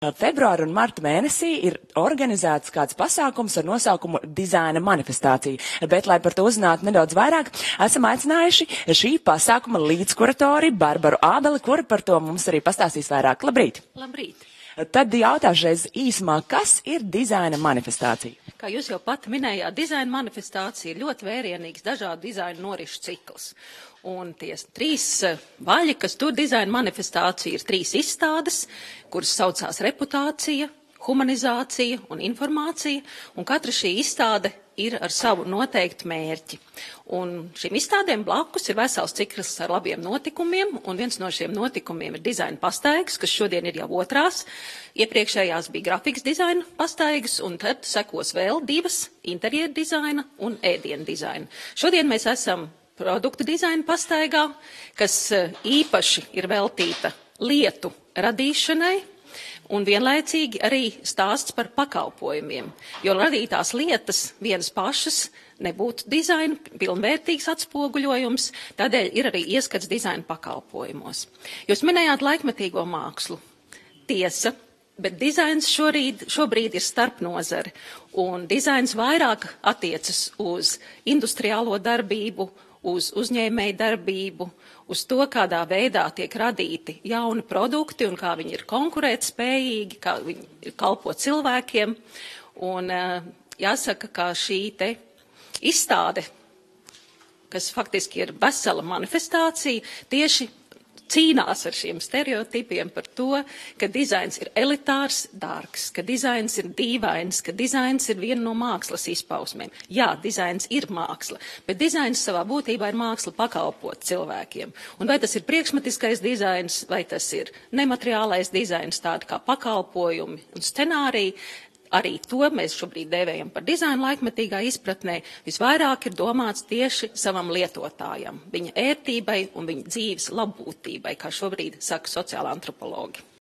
Februāra un marta mēnesī ir organizēts kāds pasākums ar nosaukumu Dizaina manifestācija, bet, lai par to uzzinātu nedaudz vairāk, esam aicinājuši šī pasākuma līdzkuratori Barbaru Ābeli, kura par to mums arī pastāstīs vairāk. Labrīt! Labrīt! Tad jautāšu reiz īsumā, kas ir dizaina manifestācija? Kā jūs jau pat minējāt, dizaina manifestācija ir ļoti vērienīgs dažādu dizaina norišu cikls. Un tie trīs vaļi, kas tur dizaina manifestācija, ir trīs izstādes, kuras saucās reputācija, humanizācija un informācija, un katra šī izstāde ir ar savu noteiktu mērķi. Un šīm izstādēm blakus ir vesels cikls ar labiem notikumiem, un viens no šiem notikumiem ir dizaina pastaigas, kas šodien ir jau otrās. Iepriekšējās bija grafikas dizaina pastaigas, un tad sekos vēl divas interjeru dizaina un ēdienu dizaina. Šodien mēs esam produktu dizaina pastaigā, kas īpaši ir veltīta lietu radīšanai, un vienlaicīgi arī stāsts par pakalpojumiem, jo radītās lietas vienas pašas nebūtu dizaina pilnvērtīgs atspoguļojums, tādēļ ir arī ieskats dizaina pakalpojumos. Jūs minējāt laikmetīgo mākslu. Tiesa, bet dizains šobrīd ir starpnozare, un dizains vairāk attiecas uz industriālo darbību, uz uzņēmēju darbību, uz to, kādā veidā tiek radīti jauni produkti un kā viņi ir konkurētspējīgi, kā viņi kalpo cilvēkiem. Un jāsaka, ka šī te izstāde, kas faktiski ir vesela manifestācija, tieši cīnās ar šiem stereotipiem par to, ka dizains ir elitārs, dārgs, ka dizains ir dīvains, ka dizains ir viena no mākslas izpausmēm. Jā, dizains ir māksla, bet dizains savā būtībā ir māksla pakalpot cilvēkiem. Un vai tas ir priekšmetiskais dizains, vai tas ir nemateriālais dizains, tādi kā pakalpojumi un scenāriji, arī to mēs šobrīd dēvējam par dizainu laikmetīgā izpratnē. Visvairāk ir domāts tieši savam lietotājam, viņa ērtībai un viņa dzīves labbūtībai, kā šobrīd saka sociāla antropologi.